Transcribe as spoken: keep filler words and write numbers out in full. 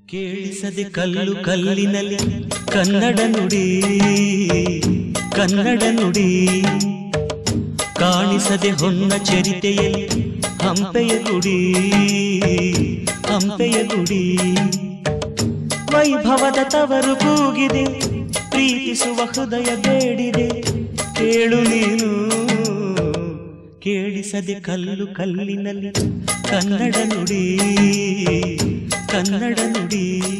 ಕೇಳಿಸದೆ ಕಲ್ಲು ಕಲ್ಲಿನಲ್ಲಿ ಕನ್ನಡ ನುಡಿ ಕನ್ನಡ ನುಡಿ ಕಾಣಿಸದೆ ಹೊನ್ನ ಚರಿತೆಯಲ್ಲಿ ಹಂಪೆಯ ಗುಡಿ ಹಂಪೆಯ ಗುಡಿ ವೈಭವದ ತವರು ಕೂಗಿದೆ ಪ್ರೀತಿಸುವ ಹೃದಯ ಬೇಡಿದೆ ಕೇಳು ನೀನು ಕೇಳಿಸದೆ ಕಲ್ಲು ಕಲ್ಲಿನಲ್ಲಿ ಕನ್ನಡ ನುಡಿ ಕನ್ನಡ ನುಡಿ